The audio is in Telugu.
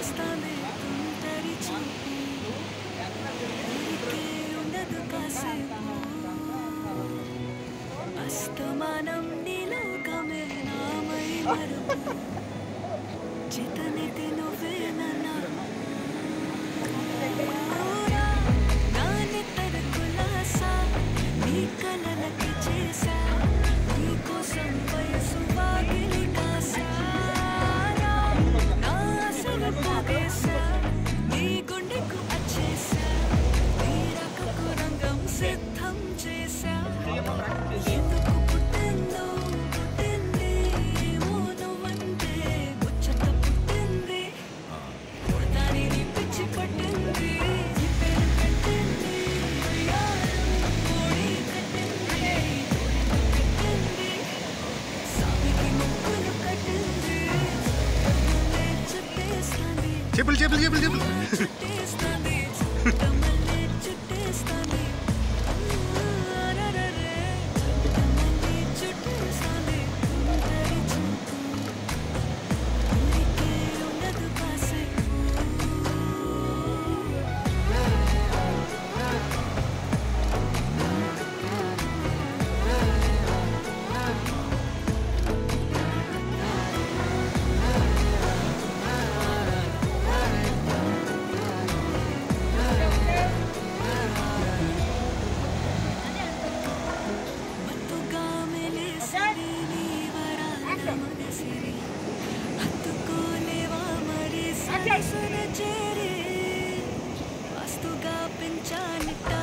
చుట్టేస్తాంది తుంటరి చూపు ఊరికే ఉండదు కాసేపు అస్తమానం నీలోకమే నామై మరుపు చితనితే నువ్వేనన్నా నాని తరకులాసా నీ కలలకి చేసా నీ కోసం వయసు వాగిలి కాసా నా అసలు పోగేసా నీ గుండెకు వచ్చేసా నీ రకకు రంగం సిద్ధం చేసా ఎందుకు పుట్టిందో పుట్టింది ఏమో నువ్వంటే ముచ్చట పుట్టింది పుడతాని నీ పిచ్చి పట్టింది నీ పేరు పెట్టింది కోడి కట్టింది పెట్టింది సామికి ముక్కులు కట్టింది చుట్టేస్తాంది చెప్పులు చెప్పులు చెప్పులు చెప్పులు చుట్టేస్తాంది చుట్టమల్లే చుట్టేస్తాంది చుట్టమల్లే చుట్టేస్తాంది తుంటరి చూపు ఊరికే ఉండదు కాసేపు మత్తుగా మెలేసిరి నీ వరాల మనసిరి హత్తుకోలేవా మరి సరసన చేరి మస్తుగా పెంచాలిట